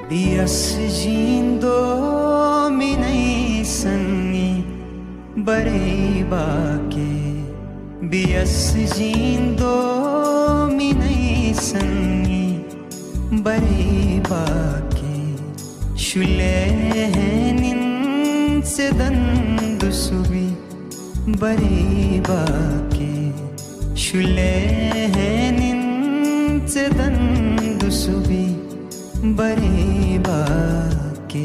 Bias jindo minai sanni bare baake Bias jindo minai sanni bare baake Shulehenin sedandu subi bare baake Shulehenin sedandu subi bare baake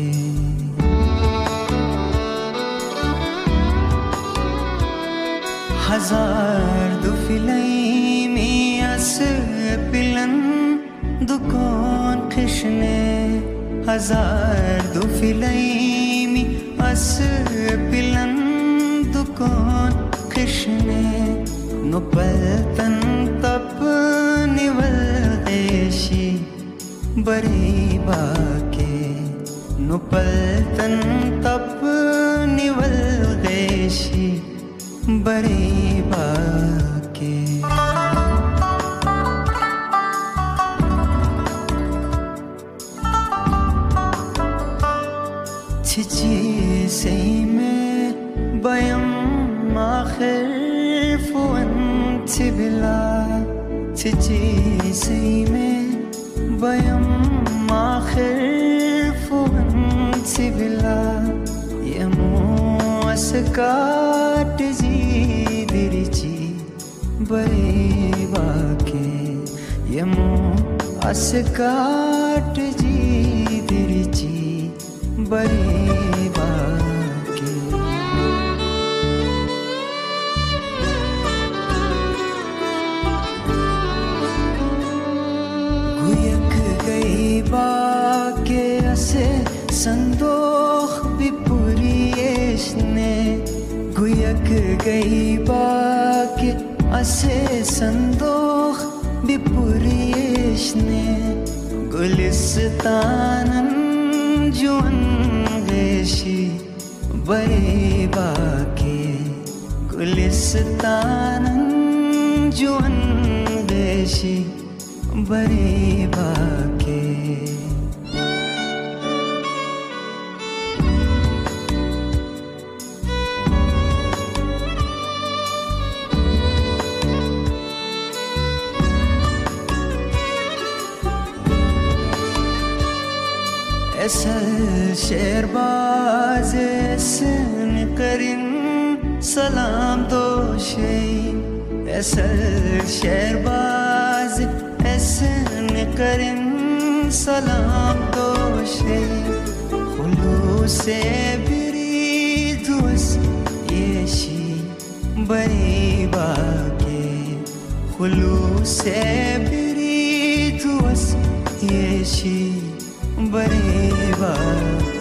हजार दुफिलाई में अस पिलन दुकान कृष्णे हजार दुफिलाई में अस पिलन दुकान कृष्णे नुपलतन तप निवल देशी बरे बाके नुपलतन तप निवल देशी बरे बाके छिची से में बयम आखिर फुन छिबिला छिची से में बयम आखिर फुन छिबिला यमो असकाट जी दिरिची बरे बाके यमो असकाट जी दिरिची बरे बाके गुयक गई बाके असे संदोख बिपुरियेशने गुयक गई बाके असे संदोख बिपुरियेशने गुलिस्तानन जुअन गेशी बरे बाके गुलिस्तानन जुअन गेशी बरे बाके असल शेरबाज सन करिन सलाम दोशे असल शेरबाज सन करिन सलाम दोशे खुलूसे बिरी दुस येशी बरे बाके खुलूसे बिरी दुस येशी बरे बाके